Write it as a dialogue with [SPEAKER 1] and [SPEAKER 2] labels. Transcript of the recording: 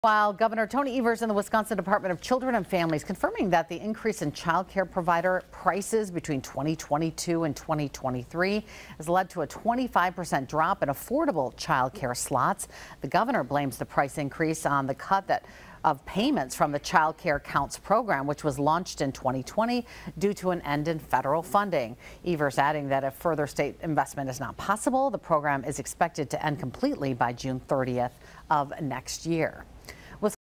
[SPEAKER 1] While Governor Tony Evers and the Wisconsin Department of Children and Families confirming that the increase in child care provider prices between 2022 and 2023 has led to a 25% drop in affordable child care slots. The governor blames the price increase on the cut of payments from the Child Care Counts program, which was launched in 2020 due to an end in federal funding. Evers adding that if further state investment is not possible, the program is expected to end completely by June 30th of next year.